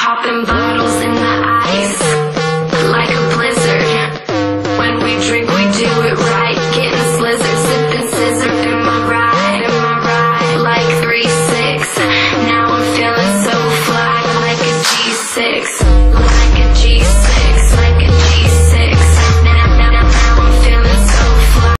Popping bottles in the ice like a blizzard. When we drink, we do it right.